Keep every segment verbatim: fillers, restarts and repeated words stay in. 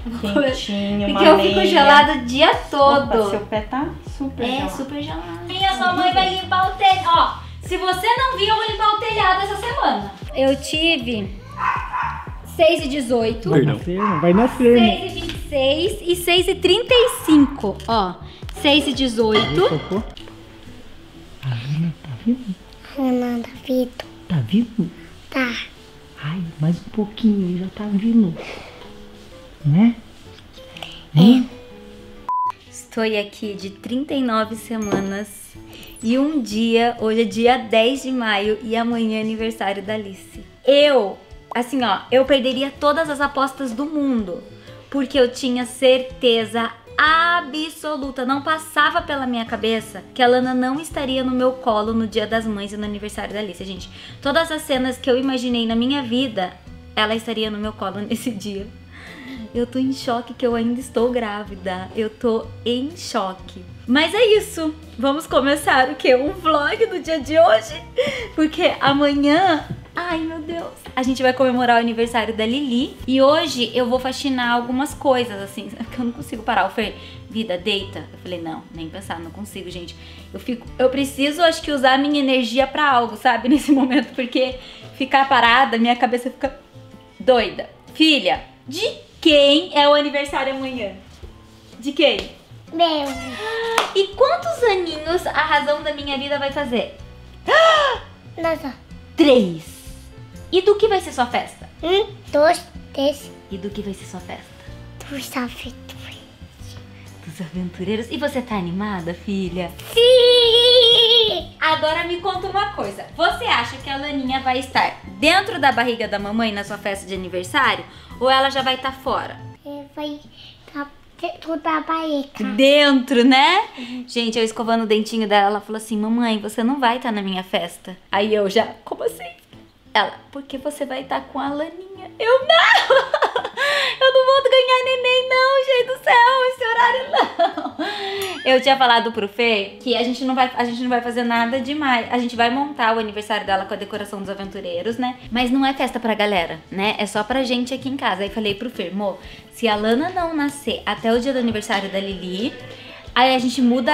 Quentinho, porque eu fico gelada o dia todo. Opa, seu pé tá super é, gelado. É, super gelado. E a sua mãe vai limpar o telhado. Ó, se você não viu, eu vou limpar o telhado essa semana. Eu tive seis e dezoito. Vai nascer, não vai nascer. seis e vinte e seis e seis e trinta e cinco. Ó, seis e dezoito. A Ana tá vivo? Ana, tá vivo. Tá vivo? Tá. Ai, mais um pouquinho, já tá vindo. Né? Né? Estou aqui de trinta e nove semanas e um dia, hoje é dia dez de maio e amanhã é aniversário da Alice. Eu, assim ó, eu perderia todas as apostas do mundo, porque eu tinha certeza absoluta, não passava pela minha cabeça que a Lana não estaria no meu colo no dia das mães e no aniversário da Alice, gente. Todas as cenas que eu imaginei na minha vida, ela estaria no meu colo nesse dia. Eu tô em choque que eu ainda estou grávida. Eu tô em choque. Mas é isso. Vamos começar o quê? Um vlog do dia de hoje. Porque amanhã... Ai, meu Deus. A gente vai comemorar o aniversário da Lili. E hoje eu vou faxinar algumas coisas, assim. Que eu não consigo parar. O Fer, vida, deita. Eu falei, não, nem pensar, não consigo, gente. Eu fico... Eu preciso, acho que, usar a minha energia pra algo, sabe? Nesse momento. Porque ficar parada, minha cabeça fica doida. Filha, de... quem é o aniversário amanhã? De quem? Meu. E quantos aninhos a razão da minha vida vai fazer? Nossa. Três. E do que vai ser sua festa? Um, dois, três. E do que vai ser sua festa? Dos aventureiros. Dos aventureiros. E você tá animada, filha? Sim! Agora me conta uma coisa. Você acha que a Laninha vai estar dentro da barriga da mamãe na sua festa de aniversário? Ou ela já vai estar fora? Vai estar dentro da barriga. Dentro, né? Uhum. Gente, eu escovando o dentinho dela, ela falou assim, mamãe, você não vai estar na minha festa. Aí eu já, como assim? Ela, porque você vai estar com a Laninha. Eu, não! Eu não vou ganhar neném não, gente do céu, esse horário não. Eu tinha falado pro Fê que a gente não vai, a gente não vai fazer nada demais. A gente vai montar o aniversário dela com a decoração dos aventureiros, né? Mas não é festa pra galera, né? É só pra gente aqui em casa. Aí falei pro Fê, amor, se a Lana não nascer até o dia do aniversário da Lili, aí a gente muda...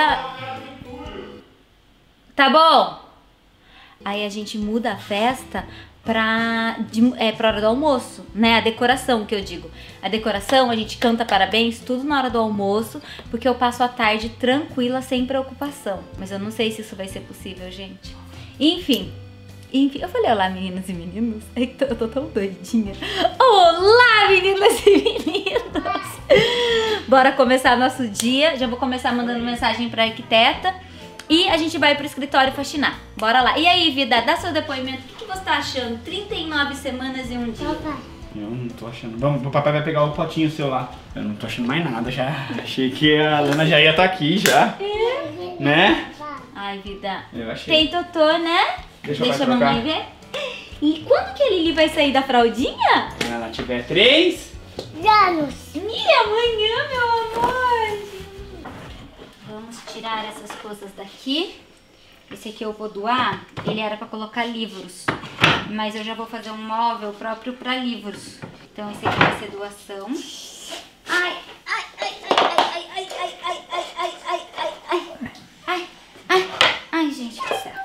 Tá bom? Aí a gente muda a festa pra, de, é, pra hora do almoço, né? A decoração que eu digo. A decoração, a gente canta parabéns, tudo na hora do almoço, porque eu passo a tarde tranquila, sem preocupação. Mas eu não sei se isso vai ser possível, gente. Enfim, enfim, eu falei olá meninas e meninos. Eu tô tão doidinha. Olá meninas e meninos. Bora começar nosso dia. Já vou começar mandando mensagem pra arquiteta. E a gente vai pro escritório faxinar. Bora lá. E aí, vida, dá seu depoimento. O que, que você tá achando? trinta e nove semanas e um dia. Papai. Eu não tô achando. Vamos, o papai vai pegar o potinho seu lá. Eu não tô achando mais nada já. Achei que a Lana já ia estar aqui já. É. Né? Ai, vida. Eu achei. Tem totô, né? Deixa, Deixa a trocar. mamãe ver. E quando que a Lili vai sair da fraldinha? Quando ela tiver três. Anos. E amanhã, meu amor. Vamos tirar essas coisas daqui. Esse aqui eu vou doar. Ele era pra colocar livros, mas eu já vou fazer um móvel próprio pra livros. Então esse aqui vai ser doação. Ai, ai, ai, ai, ai, ai, ai, ai, ai, ai, ai, ai, ai, ai, ai, ai, gente do céu.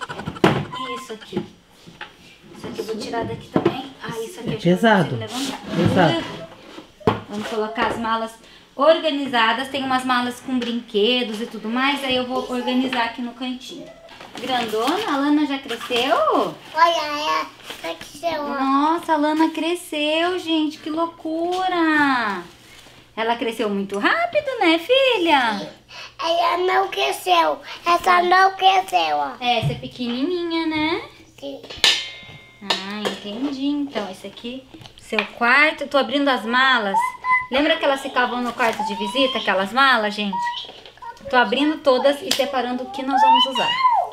E isso aqui? Isso aqui eu vou tirar daqui também. Ah, isso aqui eu já pesado. não consigo levantar. Pesado. Vamos colocar as malas organizadas. Tem umas malas com brinquedos e tudo mais. Aí eu vou organizar aqui no cantinho. Grandona, a Lana já cresceu? Olha, essa aqui é uma. Nossa, a Lana cresceu, gente. Que loucura. Ela cresceu muito rápido, né, filha? Ela não cresceu. Essa não cresceu, ó. É, essa é pequenininha, né? Sim. Ah, entendi. Então, esse aqui, seu quarto. Eu tô abrindo as malas. Lembra que elas ficavam no quarto de visita, aquelas malas, gente? Tô abrindo todas e separando o que nós vamos usar.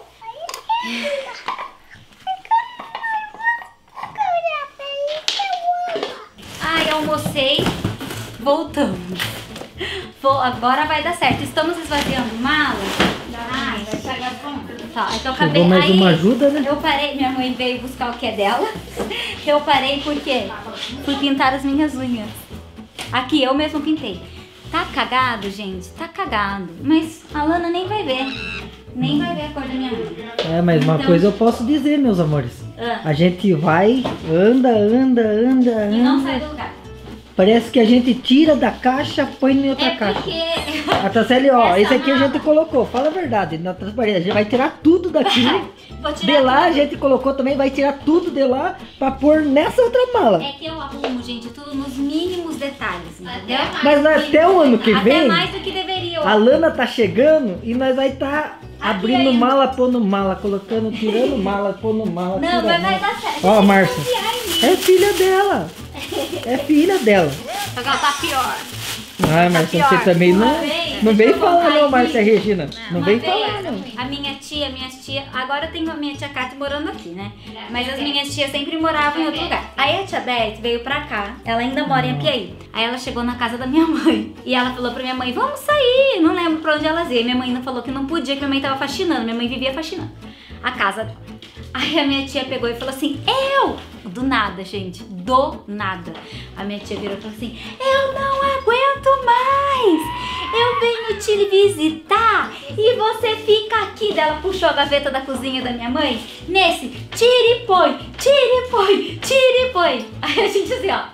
Ai, almocei. Voltamos. Vou, agora vai dar certo. Estamos esvaziando malas. Ai, vai pegar bom. Tá, então eu acabei. Chegou mais Aí, uma ajuda, né? eu parei, minha mãe veio buscar o que é dela. Eu parei porque fui pintar as minhas unhas. Aqui, eu mesmo pintei. Tá cagado, gente? Tá cagado. Mas a Lana nem vai ver. Nem vai ver a cor da minha unha. É, mas uma Então- coisa eu posso dizer, meus amores. Ah. A gente vai, anda, anda, anda, E não anda. sai do lugar. Parece que a gente tira da caixa, põe em outra É caixa. porque... A Tasselli, ó, Essa esse aqui a mala- gente colocou, fala a verdade, na transparência. A gente vai tirar tudo daqui. Vou tirar De lá a tudo. gente colocou também, vai tirar tudo de lá pra pôr nessa outra mala. É que eu arrumo, gente, tudo nos mínimos detalhes, entendeu? Mas até o ano que Até vem, mais do que deveria. a Lana tá chegando e nós vai estar abrindo ainda. mala, pondo mala, colocando, tirando mala, pondo mala. Não, tirando mas vai mala. dar certo. Ó, Deixa Márcia. eu confiar em mim. É filha dela. É filha dela. Agora tá pior. Ai, Márcia, pior. você também não, Uma vez, não deixa vem eu falar contar não, aqui. Márcia Regina. Não Uma vem vez, falar não. a minha tia, minhas tia, agora eu tenho a minha tia Cátia morando aqui, né? Mas as minhas tias sempre moravam em outro lugar. Aí a tia Beth veio pra cá, ela ainda mora em Apiaí. Aí ela chegou na casa da minha mãe e ela falou pra minha mãe, vamos sair, não lembro pra onde elas iam. Minha mãe ainda falou que não podia, que minha mãe tava faxinando, minha mãe vivia faxinando a casa dela. Aí a minha tia pegou e falou assim, eu, do nada, gente, do nada. A minha tia virou e falou assim, eu não aguento mais, eu venho te visitar e você fica aqui. Daí ela puxou a gaveta da cozinha da minha mãe, nesse, tira e põe, tira e põe, tira e põe. Aí a gente assim, ó,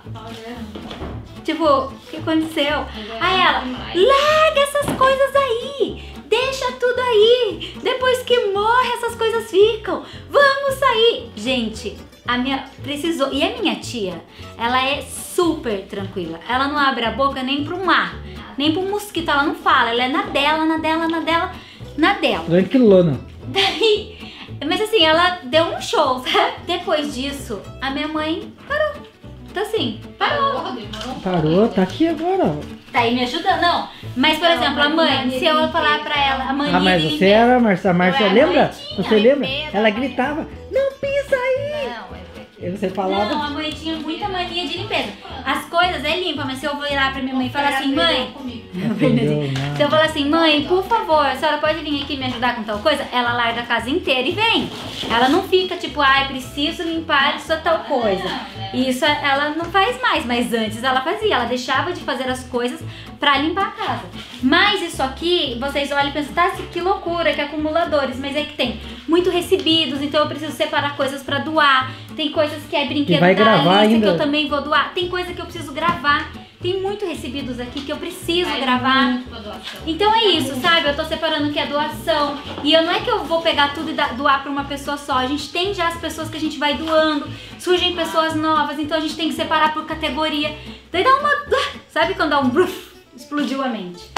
tipo, o que aconteceu? Aí ela, larga essas coisas aí, deixa tudo aí, depois que morre essas coisas ficam, vamos sair. Gente, a minha, precisou, e a minha tia, ela é super tranquila, ela não abre a boca nem pro mar, nem pro mosquito, ela não fala, ela é na dela, na dela, na dela, na dela. Tranquilona. Daí, mas assim, ela deu um show, sabe? Depois disso, a minha mãe parou. Então assim, parou. Parou, tá aqui agora. ó. Tá aí me ajudando, não. Mas, por exemplo, a mãe, se eu falar pra ela, a mãe Ah, mas você era, Márcia, a Márcia, era lembra? doidinha, Você lembra? limpeza, Ela mãe. gritava, não pisa aí. Não, é E você falava, Não, a mãe tinha muita mania de limpeza. As coisas é limpa, mas se eu virar pra minha mãe e falar assim, mãe... não aprendeu Se eu nada. falar assim, mãe, por favor, a senhora pode vir aqui me ajudar com tal coisa? Ela larga a casa inteira e vem. Ela não fica tipo, ai, preciso limpar isso tal coisa. Isso ela não faz mais, mas antes ela fazia. Ela deixava de fazer as coisas pra limpar a casa. Mas isso aqui, vocês olham e pensam, tá, que loucura, que acumuladores. Mas é que tem muito recebidos, então eu preciso separar coisas pra doar. Tem coisas que é brinquedo E vai da gravar Alice ainda. que eu também vou doar. Tem coisa que eu preciso gravar. Tem muito recebidos aqui que eu preciso gravar. Então é isso, sabe? Eu tô separando aqui a doação. E eu não é que eu vou pegar tudo e da- doar pra uma pessoa só. A gente tem já as pessoas que a gente vai doando. Surgem pessoas novas, então a gente tem que separar por categoria. Daí dá uma... Sabe quando dá um... bruf, explodiu a mente.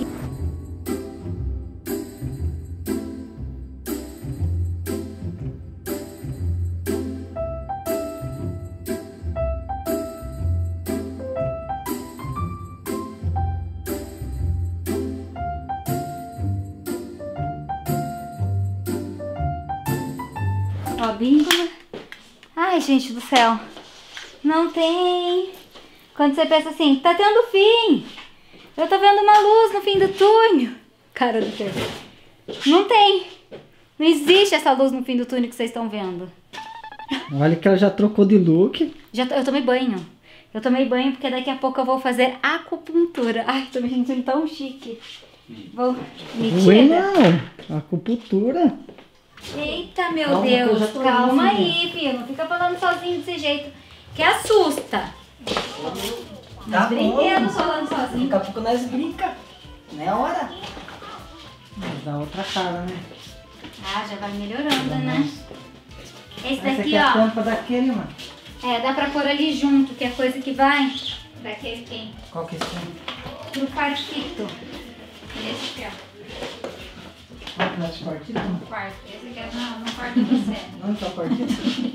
Ó, bingo. Ai, gente do céu. Não tem. Quando você pensa assim, tá tendo fim. Eu tô vendo uma luz no fim do túnel. Cara do céu. Não tem. Não existe essa luz no fim do túnel que vocês estão vendo. Olha que ela já trocou de look. Já, eu tomei banho. Eu tomei banho porque daqui a pouco eu vou fazer acupuntura. Ai, tô me sentindo tão chique. Vou... Ué, Mentira. não. Acupuntura. Eita, meu Calma, que eu já Deus. tô Calma indo. aí, filho. Não fica falando sozinho desse jeito. Que assusta. Tá Brinquedos falando sozinho. Daqui a pouco nós brinca. Não é hora. Mas dá outra cara, né? Ah, já vai melhorando, né? Esse Essa aqui daqui, é a ó. tampa daquele, mano. É, dá pra pôr ali junto, que é coisa que vai. Daquele quem? Qual que é esse? Pro quartito. Esse aqui, ó. Qual que é esse partido? No quarto. Esse aqui é no, no quarto do você. Onde tá o partido?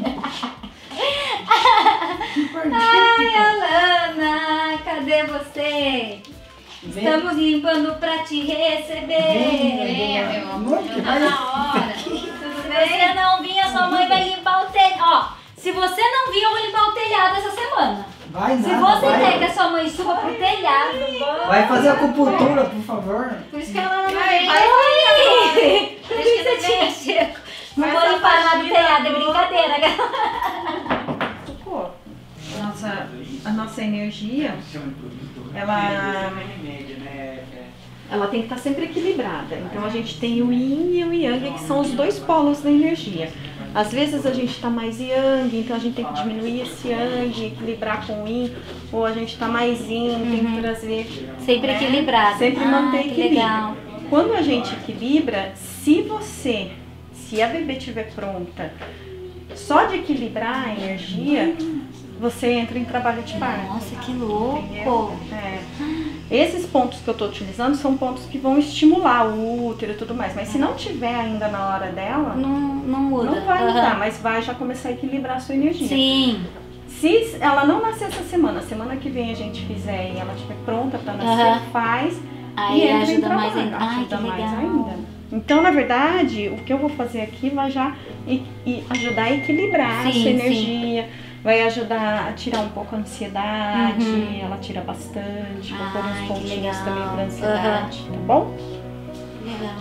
Ai, Alana, cadê você? Vem. Estamos limpando pra te receber. Vem, É, meu amor, amor, que já tá vai- na hora. Se você não vir, a sua mãe vai limpar o telhado. Ó, se você não vir, eu vou limpar o telhado essa semana. Vai Se nada, você vai. quer que a sua mãe suba pro telhado, vamos. Vai fazer acupuntura, por favor. Por isso que ela não Vai, vem. vai, Oi! Por Deixa isso que que ela você tinha chego. Não Faz vou a limpar nada do faxina telhado, é toda. brincadeira. Socorro. Nossa, nossa, a nossa energia, ela, ela tem que estar sempre equilibrada. Então a gente tem o yin e o yang, que são os dois polos da energia. Às vezes a gente está mais yang, então a gente tem que diminuir esse yang, equilibrar com o yin, ou a gente está mais yin, tem que trazer... Sempre né? equilibrado. Sempre Ah, manter que equilíbrio. legal. Quando a gente equilibra, se você, se a bebê estiver pronta, só de equilibrar a energia, você entra em trabalho de parto. Nossa, que louco. Entendeu? É. Esses pontos que eu estou utilizando são pontos que vão estimular o útero e tudo mais, mas se não tiver ainda na hora dela, Não, não muda. não vai Aham. mudar, mas vai já começar a equilibrar a sua energia. Sim. Se ela não nascer essa semana, semana que vem a gente fizer e ela estiver pronta para nascer, Aham. faz Aí e entra em ajuda mais trabalho, ainda. Ai, ajuda que mais legal. ainda. Então, na verdade, o que eu vou fazer aqui vai já e, e ajudar a equilibrar Sim, a sua sim. energia, vai ajudar a tirar um pouco a ansiedade, Uhum. ela tira bastante, vou pôr Ai, uns que pontinhos legal. também pra ansiedade, tá bom? Legal.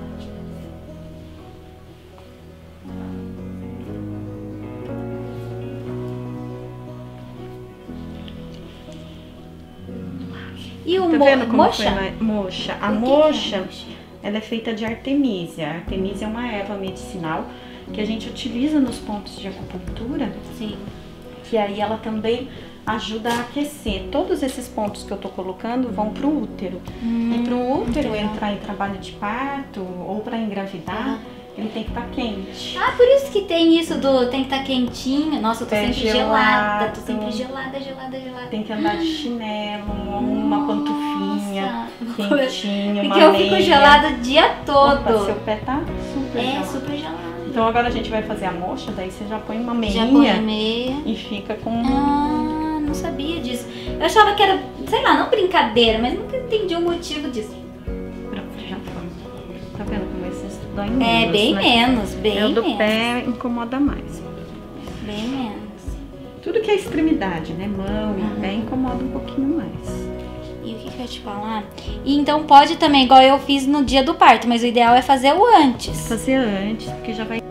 E o Tá mo vendo como mocha? foi a moxa? A O que que é moxa, moxa? ela é feita de artemisia. A artemisia é uma erva medicinal que a gente utiliza nos pontos de acupuntura, Sim. que aí ela também ajuda a aquecer. Todos esses pontos que eu tô colocando vão pro útero. Hum, e pro útero legal. entrar em trabalho de parto ou para engravidar, ele tem que estar quente. Ah, por isso que tem isso do tem que estar quentinho. Nossa, eu tô Pé sempre gelada. gelado. Tô sempre gelada, gelada, gelada. Tem que andar de chinelo, uma pantufinha Nossa. quentinha, uma Porque eu fico meia. gelada o dia todo. Opa, seu pé tá super É, gelado. super gelada. Então agora a gente vai fazer a moxa, daí você já põe uma Já põe a meinha meia. e fica com... Ah, não sabia disso. Eu achava que era, sei lá, não brincadeira, mas nunca entendi o motivo disso. Pronto, já foi. Tá vendo como esses dói É, menos, bem né? menos, bem É, o do menos. pé incomoda mais. Bem menos. Tudo que é extremidade, né? Mão e pé incomoda um pouquinho mais. E o que, que eu ia te falar? E então pode também, igual eu fiz no dia do parto, mas o ideal é fazer o antes. Fazer antes, porque já vai...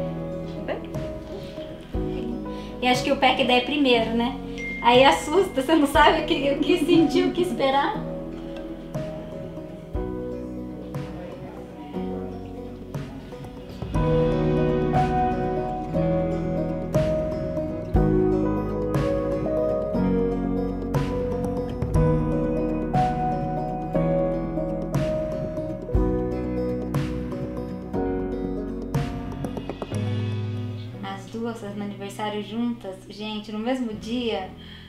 E acho que o pé que dá é primeiro, né? Aí assusta, você não sabe o que, o que sentir, o que esperar. As duas no aniversário juntas, gente, no mesmo dia.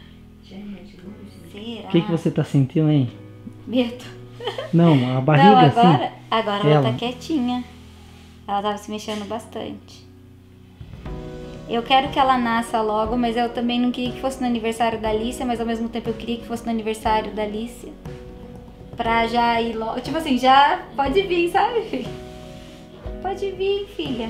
Será? O que, que você tá sentindo aí? Medo. Não, a barriga Não, assim. agora, agora ela Ela. tá quietinha. Ela tava se mexendo bastante. Eu quero que ela nasça logo, mas eu também não queria que fosse no aniversário da Alicia, mas ao mesmo tempo eu queria que fosse no aniversário da Alicia. Pra já ir logo. Tipo assim, já pode vir, sabe, filha? Pode vir, filha.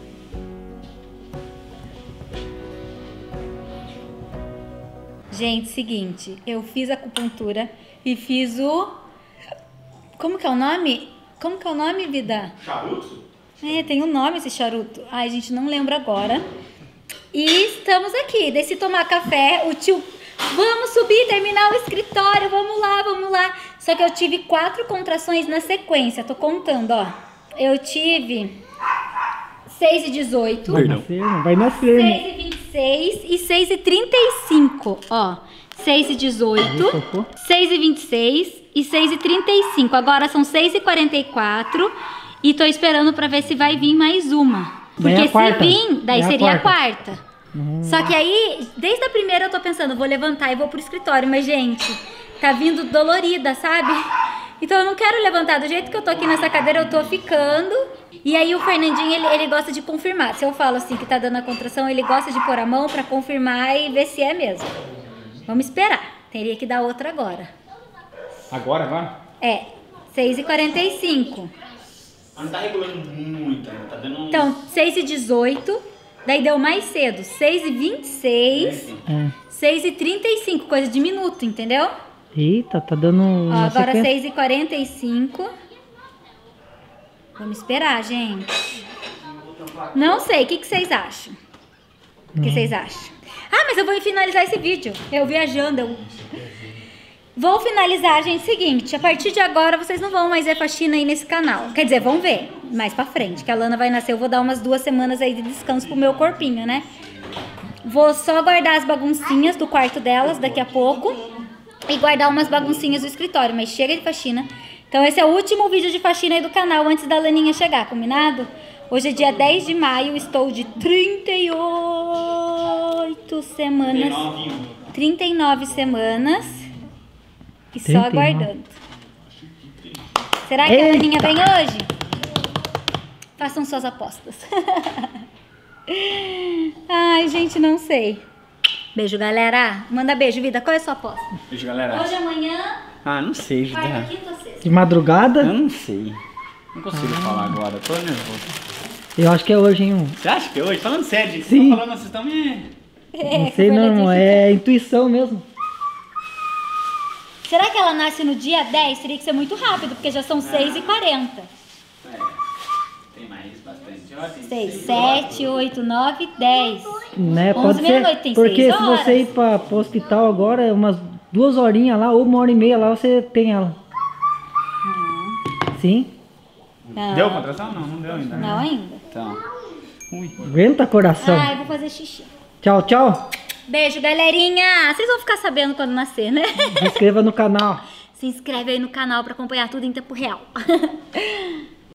Gente, seguinte, eu fiz acupuntura e fiz o... Como que é o nome? Como que é o nome, vida? Charuto? É, tem um nome esse charuto. Ai, gente, não lembro agora. E estamos aqui. Desci tomar café, o tio... Vamos subir, terminar o escritório, vamos lá, vamos lá. Só que eu tive quatro contrações na sequência, tô contando, ó. Eu tive seis e dezoito. Vai nascer, não vai nascer, né? seis e vinte e seis e seis e trinta e cinco, ó. seis e dezoito, Socorro. seis e vinte e seis e seis e trinta e cinco. Agora são seis e quarenta e quatro e tô esperando pra ver se vai vir mais uma. Daí Porque a se quarta. vir, daí É a seria a quarta. quarta. Só que aí, desde a primeira eu tô pensando, vou levantar e vou pro escritório. Mas, gente, tá vindo dolorida, sabe? Então eu não quero levantar. Do jeito que eu tô aqui nessa cadeira, eu tô ficando. E aí o Fernandinho, ele, ele gosta de confirmar. Se eu falo assim que tá dando a contração, ele gosta de pôr a mão pra confirmar e ver se é mesmo. Vamos esperar. Teria que dar outra agora. Agora, agora? É, seis e quarenta e cinco. Mas não tá regulando muito, né? Tá dando um... Então, seis e dezoito. Daí deu mais cedo. seis e vinte e seis. É. seis e trinta e cinco. Coisa de minuto, entendeu? Eita, tá dando Ó, uma agora sequência. seis e quarenta e cinco. Vamos esperar, gente. Não sei, o que, que vocês acham? O que vocês acham? Ah, mas eu vou finalizar esse vídeo. Eu viajando. Eu... Vou finalizar, gente. Seguinte, a partir de agora vocês não vão mais ver faxina aí nesse canal. Quer dizer, vão ver mais pra frente, que a Lana vai nascer. Eu vou dar umas duas semanas aí de descanso pro meu corpinho, né? Vou só guardar as baguncinhas do quarto delas daqui a pouco. E guardar umas baguncinhas do escritório. Mas chega de faxina. Então esse é o último vídeo de faxina aí do canal antes da Laninha chegar, combinado? Hoje é dia dez de maio, estou de trinta e oito semanas. trinta e nove semanas. E só trinta e nove. aguardando. Será que Eita. a Laninha vem hoje? Façam suas apostas. Ai, gente, não sei. Beijo, galera. Manda beijo, vida. Qual é a sua aposta? Beijo, galera. Hoje, amanhã, Ah, não sei, Judá. quarta, quinta ou sexta? De madrugada? Eu não sei. Não consigo falar agora, tô nervoso. Eu acho que é hoje, hein? Você acha que é hoje? Falando sério, gente. Sim. Tô falando, vocês estão me... Não sei não, é intuição mesmo. Será que ela nasce no dia dez? Teria que ser muito rápido, porque já são seis e quarenta. É, tem mais bastante. Ó, tem seis, sete, oito, nove, dez. Né? onze, Pode meia-noite, ser. tem Porque seis se horas. você ir pra, pro hospital agora, umas duas horinhas lá, ou uma hora e meia lá, você tem ela. Sim? Ah, Deu contração? Não, não deu ainda. né? Não ainda. Então. Ui. Aguenta, coração. Ai, vou fazer xixi. Tchau, tchau. Beijo, galerinha. Vocês vão ficar sabendo quando nascer, né? Se inscreva no canal. Se inscreve aí no canal pra acompanhar tudo em tempo real.